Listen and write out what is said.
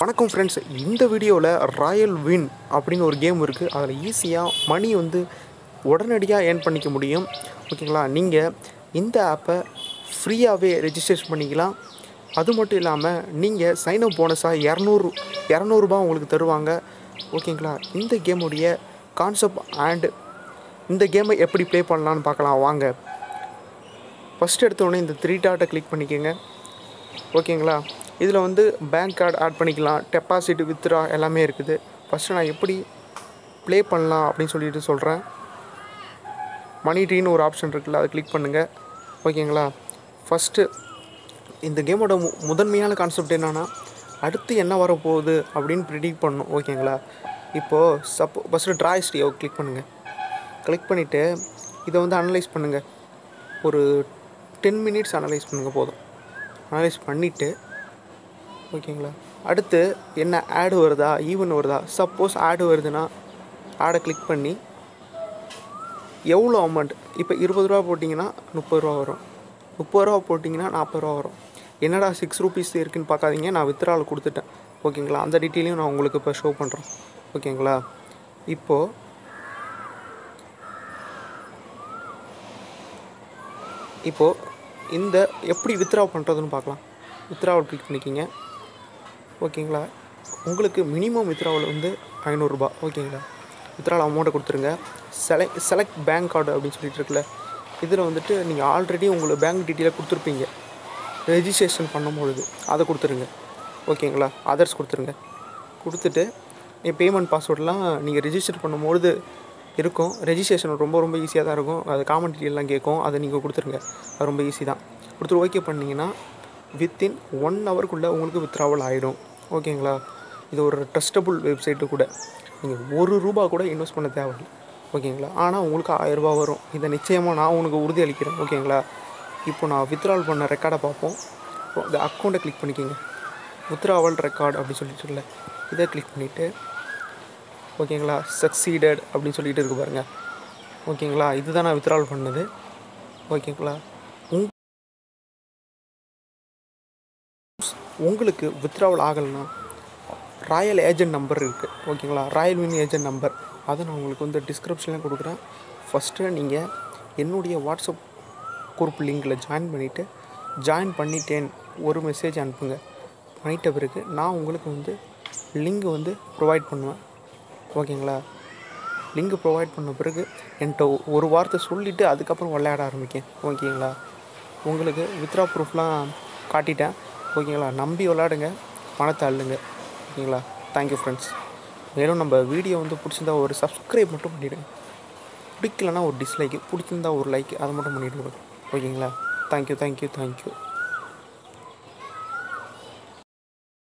வணக்கம் ஃப்ரெண்ட்ஸ், இந்த வீடியோவில் ராயல் வின் அப்படின்னு ஒரு கேம் இருக்குது. அதில் ஈஸியாக மணி வந்து உடனடியாக ஏர்ன் பண்ணிக்க முடியும். ஓகேங்களா? நீங்கள் இந்த ஆப்பை ஃப்ரீயாகவே ரெஜிஸ்ட்ரேஷன் பண்ணிக்கலாம். அது மட்டும் இல்லாமல் நீங்கள் சைனப் போனஸாக 200 உங்களுக்கு தருவாங்க. ஓகேங்களா? இந்த கேமுடைய கான்செப்ட் அண்ட் இந்த கேமை எப்படி ப்ளே பண்ணலான்னு பார்க்கலாம் வாங்க. ஃபஸ்ட் எடுத்தோடனே இந்த 3 டாட்டை கிளிக் பண்ணிக்கோங்க. ஓகேங்களா? இதில் வந்து பேங்க் கார்டு ஆட் பண்ணிக்கலாம், டெபாசிட், வித்ட்ரா எல்லாமே இருக்குது. ஃபஸ்ட்டு நான் எப்படி ப்ளே பண்ணலாம் அப்படின்னு சொல்லிட்டு சொல்கிறேன். மணி ட்ரீன்னு ஒரு ஆப்ஷன் இருக்குல்ல, அதை கிளிக் பண்ணுங்கள். ஓகேங்களா? ஃபஸ்ட்டு இந்த கேமோட முதன்மையான கான்செப்ட் என்னென்னா, அடுத்து என்ன வரப்போகுது அப்படின்னு ப்ரிடிக்ட் பண்ணணும். ஓகேங்களா? இப்போது ஃபஸ்ட்டு ட்ரா ஹிஸ்ட்ரியை கிளிக் பண்ணுங்கள். கிளிக் பண்ணிவிட்டு இதை வந்து அனலைஸ் பண்ணுங்கள். ஒரு 10 மினிட்ஸ் அனலைஸ் பண்ணுங்கள் போதும். அனலைஸ் பண்ணிவிட்டு ஓகேங்களா, அடுத்து என்ன ஆடு வருதா, ஈவன் வருதா. சப்போஸ் ஆடு வருதுன்னா ஆடை கிளிக் பண்ணி எவ்வளோ அமௌண்ட், இப்போ 20 ரூபா போட்டிங்கன்னா 30 ரூபா வரும், 30 ரூபா போட்டிங்கன்னா 40 ரூபா வரும். என்னடா 6 ரூபீஸ் இருக்குதுன்னு பார்க்காதீங்க, நான் வித்ட்ரால் கொடுத்துட்டேன். ஓகேங்களா? அந்த டீட்டெயிலையும் நான் உங்களுக்கு இப்போ ஷோ பண்ணுறேன். ஓகேங்களா? இப்போது இந்த எப்படி வித்ட்ரா பண்ணுறதுன்னு பார்க்கலாம். வித்ட்ராவல் கிளிக் பண்ணிக்கிங்க. ஓகேங்களா? உங்களுக்கு மினிமம் வித்ட்ராவல் வந்து 500 ரூபா. ஓகேங்களா? வித்ட்ராவல் அமௌண்ட்டை கொடுத்துருங்க. செலக்ட் பேங்க் கார்டு அப்படின்னு சொல்லிட்டு இருக்குல்ல, இதில் வந்துட்டு நீங்கள் ஆல்ரெடி உங்களுக்கு பேங்க் டீட்டெயிலை கொடுத்துருப்பீங்க ரெஜிஸ்ட்ரேஷன் பண்ணும்பொழுது, அதை கொடுத்துருங்க. ஓகேங்களா? அதர்ஸ் கொடுத்துருங்க. கொடுத்துட்டு பேமெண்ட் பாஸ்வேர்டெலாம் நீங்கள் ரெஜிஸ்டர் பண்ணும்பொழுது இருக்கும். ரெஜிஸ்ட்ரேஷன் ரொம்ப ஈஸியாக தான் இருக்கும். அது காமன் டீட்டெயிலாம் கேட்கும், அதை நீங்கள் கொடுத்துருங்க. அது ரொம்ப ஈஸி தான். கொடுத்துட்டு ஓகே பண்ணிங்கன்னா வித்தின் 1 ஹவருக்குள்ளே உங்களுக்கு வித்ட்ராவல் ஆகிடும். ஓகேங்களா? இது ஒரு ட்ரஸ்டபுள் வெப்சைட்டு கூட. நீங்கள் 1 ரூபா கூட இன்வெஸ்ட் பண்ண தேவையில்லை. ஓகேங்களா? ஆனால் உங்களுக்கு 1000 ரூபா வரும். இதை நிச்சயமாக நான் உங்களுக்கு உறுதி அளிக்கிறேன். ஓகேங்களா? இப்போ நான் வித்ட்ராவல் பண்ண ரெக்கார்டை பார்ப்போம். இப்போ இந்த அக்கௌண்ட்டை கிளிக் பண்ணிக்கோங்க. வித்ட்ராவல் ரெக்கார்டு அப்படின்னு சொல்லிட்டு இருக்குல்ல, இதை கிளிக் பண்ணிவிட்டு ஓகேங்களா, சக்சீடட் அப்படின்னு சொல்லிட்டு இருக்கு பாருங்கள். ஓகேங்களா? இதுதான் நான் வித்ட்ராவல் பண்ணது. ஓகேங்களா? உங்களுக்கு வித்ட்ராவல் ஆகலைன்னா ராயல் ஏஜென்ட் நம்பர் இருக்குது. ஓகேங்களா? ராயல் வின் ஏஜென்ட் நம்பர், அதை நான் உங்களுக்கு வந்து டிஸ்கிரிப்ஷனில் கொடுக்குறேன். ஃபஸ்ட்டு நீங்கள் என்னுடைய வாட்ஸ்அப் குரூப் லிங்கில் ஜாயின் பண்ணிட்டேன் ஒரு மெசேஜ் அனுப்புங்க. பண்ணிட்ட பிறகு நான் உங்களுக்கு வந்து லிங்க் வந்து ப்ரொவைட் பண்ணுவேன். ஓகேங்களா? லிங்க் ப்ரொவைட் பண்ண பிறகு என்கிட்ட ஒரு வார்த்தை சொல்லிவிட்டு அதுக்கப்புறம் விளையாட ஆரம்பிக்கேன். ஓகேங்களா? உங்களுக்கு வித்ட்ரா ப்ரூஃப்லாம் காட்டிட்டேன். ஓகேங்களா? நம்பி விளாடுங்க, பணத்தை அள்ளுங்க. ஓகேங்களா? Thank you friends. மேலும் நம்ம வீடியோ வந்து பிடிச்சிருந்தா ஒரு சப்ஸ்கிரைப் மட்டும் பண்ணிவிடுங்க. பிடிக்கலன்னா ஒரு டிஸ்லைக்கு, பிடிச்சிருந்தா ஒரு லைக், அதை மட்டும் பண்ணிவிடுங்க. ஓகேங்களா? தேங்க்யூ.